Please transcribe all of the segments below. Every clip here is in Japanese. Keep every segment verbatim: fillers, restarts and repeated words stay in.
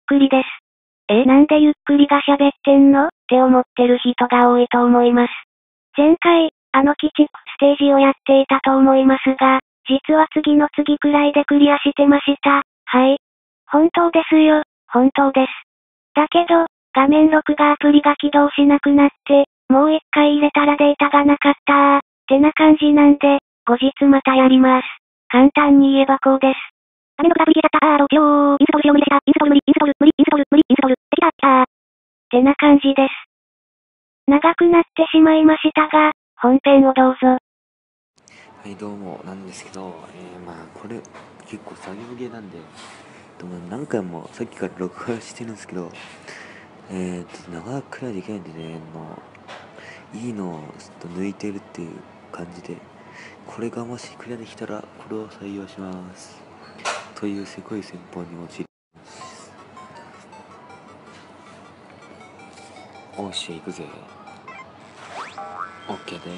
くりです。え、なんでゆっくりが喋ってんのって思ってる人が多いと思います。前回、あの鬼畜ステージをやっていたと思いますが、実は次の次くらいでクリアしてました。はい。本当ですよ、本当です。だけど、画面録画アプリが起動しなくなって、もう一回入れたらデータがなかったー、ってな感じなんで、後日またやります。簡単に言えばこうです。画面録画アプリ消えちゃったー、どうしよう、インストールしよう無理でした、インストール無理、インストール無理、インストール無理、インストール、できた、あー。ってな感じです。長くなってしまいましたが、本編をどうぞ。 はいどうもなんですけど、えー、まあこれ結構作業ゲーなんで、でも何回もさっきから録画してるんですけど、えー、ちょっと長くらいできないんでね、もういいのをちょっと抜いてるっていう感じで、これがもしクリアできたらこれを採用しますというせこい戦法に陥ります。おっしゃ行くぜ。 OK で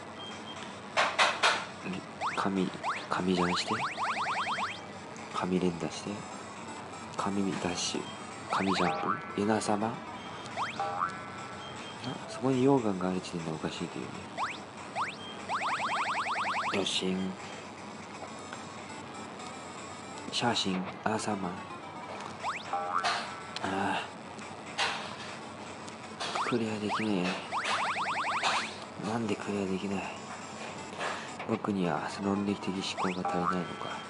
紙紙ジャンして紙連打して紙ダッシュ紙ジャンプ稲様、あそこに溶岩がある時点でおかしいというね。よしん写真あさま、あークリアできねえ。なんでクリアできない。僕には論理的思考が足りないのか。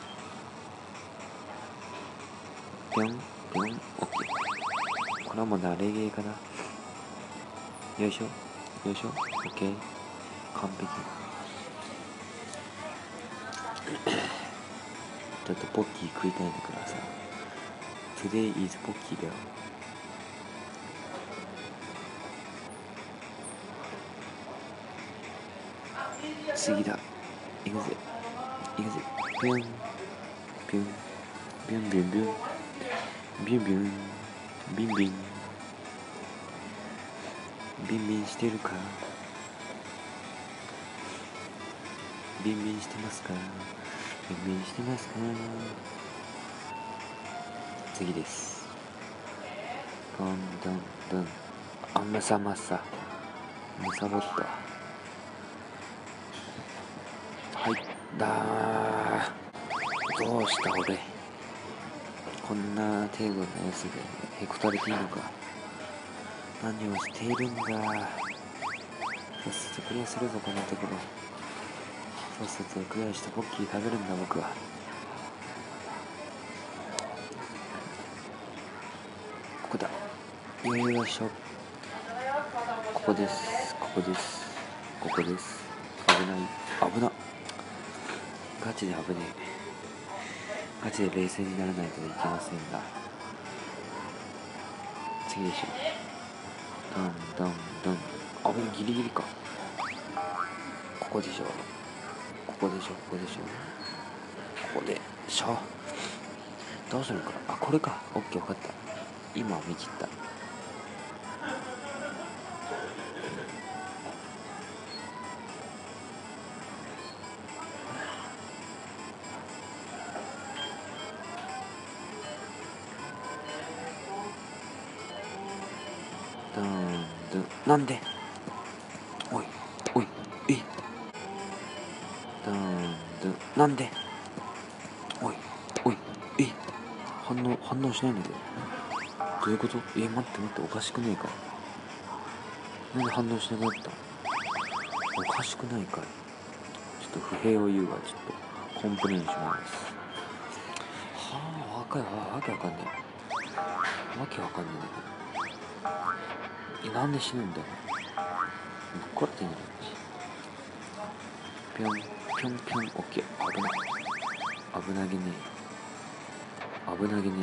ぴょんぴょん、オッケー。これはもう慣れゲーかな。よいしょよいしょ、オッケー、完璧。ちょっとポッキー食いたいんだからさ、 Today is ポッキーだよ。次だ、行くぜ行くぜ。ぴょんぴょんぴょんぴょんぴょんビュンビュンビンビンビンビンしてるか、ビンビンしてますか、ビンビンしてますか。次です。どんどんどん、あむさまさむさぼった。はいだー、どうした俺、こんな程度のやつでへこたれていいのか。何をしているんだ。さっさとクリアするぞこのところ。さっさとクリアしてポッキー食べるんだ僕は。ここだ、よいしょ、ここです、ここです、ここです。危ない、危な、ガチで危ねえ。ガチで冷静にならないといけませんが、次でしょ。どんどんどん、あぶね、ギリギリか。ここでしょ、ここでしょ、ここでしょ、ここでしょ。どうするかなあ、これか。オッケー、分かった。今見切った。どんどん、なんで、おいおい、えい、どんどん、なんで、おいおい、えい、反応反応しないんだけど、どういうこと。え、待って待って、おかしくねえか。なんで反応しなくなった。おかしくないかい。ちょっと不平を言うが、ちょっとコンプレインします。はあ、わかるわ、わけわかんねえ、わけわかんねえんだけど、え、なんで死ぬんだよ。ぶっ壊れてんじゃないし。ぴょんぴょんぴょん、オッケー。危ない、危なげねえ、危なげね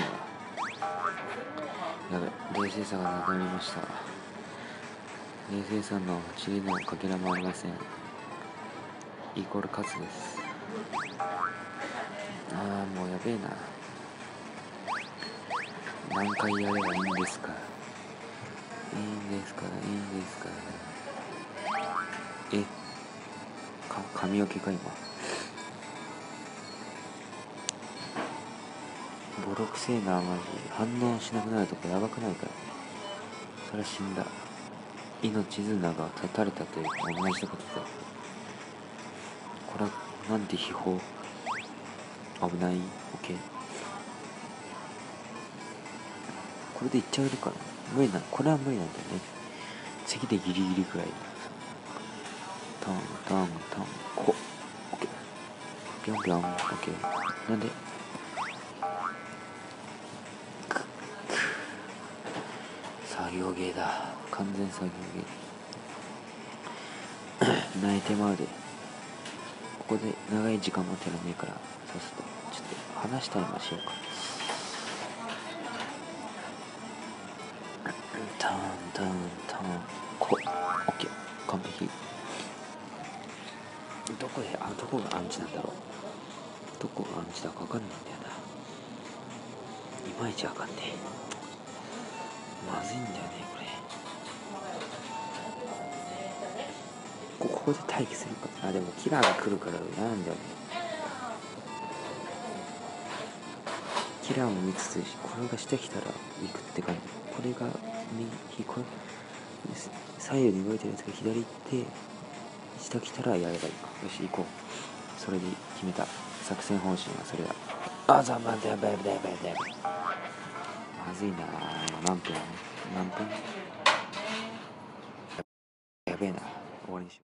えわ。やべ、冷静さがなくなりました。冷静さの塵のかけらもありません。イコールカツです。ああ、もうやべえな。何回やればいいんですか、いいんですか、いいんですか。え、か髪の毛か今。ボボロくせえな、マジ。反応しなくなるとこやばくないか。それは死んだ。命綱が断たれたというか同じことだ。これはなんて秘宝。危ない。オッケー。これでいっちゃえるかな。無理な、これは無理なんだよね。次でギリギリくらい。タンタンタン、ここ。オッケー。ぴょんぴょん。オッケー。なんで作業芸だ。完全作業芸。泣いてまうで。ここで長い時間もてらねえから、そうするとちょっと話したいのしようか。ターンターンターン、こう。オッケー、完璧。どこで、あ、どこがアンチなんだろう。どこがアンチだかわかんないんだよな。いまいちわかんねえ。まずいんだよねこれ。ここで待機するか。あ、でもキラーが来るから嫌なんだよね。キラーも見つつ、これが下来たら行くって感じ。これが右、これ左右に動いてるやつが左行って下来たらやればいいか。よし行こう。それで決めた。作戦方針はそれだ。あ、ざまだやばいやばいやばいやばい。まずいな。何分何分やべえな。終わりにしよう。